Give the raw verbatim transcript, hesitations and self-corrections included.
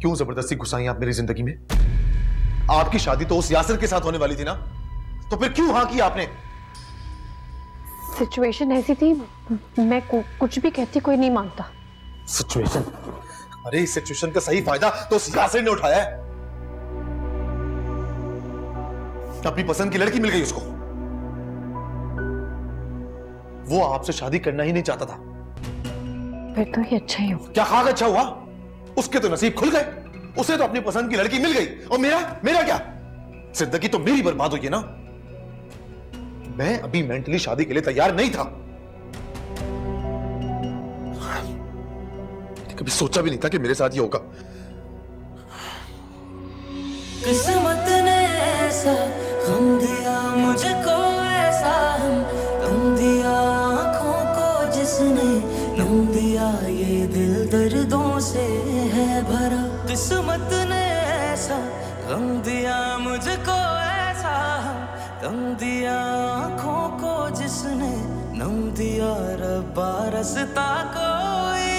क्यों जबरदस्ती घुसाई आप मेरी जिंदगी में? आपकी शादी तो उस यासिर के साथ होने वाली थी ना, तो फिर क्यों हाँ किया आपने? सिचुएशन ऐसी थी, मैं कुछ भी कहती कोई नहीं मानता। सिचुएशन? अरे इस सिचुएशन का सही फायदा तो उस यासिर ने उठाया है। अपनी पसंद की लड़की मिल गई उसको, वो आपसे शादी करना ही नहीं चाहता था। फिर तो ये अच्छा ही हो। क्या खाक अच्छा हुआ? उसके तो नसीब खुल गए, उसे तो अपनी पसंद की लड़की मिल गई, और मेरा मेरा क्या? जिंदगी तो मेरी बर्बाद हुई है ना। मैं अभी मेंटली शादी के लिए तैयार नहीं था। कभी सोचा भी नहीं था कि मेरे साथ ये होगा। किस्मत ने ऐसा गम दिया मुझको, ऐसा गम दिया आंखों को जिसने, गम दिया ये दिल दर्दों से है भरा। किस्मत ने ऐसा गम दिया मुझको, ऐसा गम दिया आंखों को जिसने, नम दिया रब्बा रास्ता कोई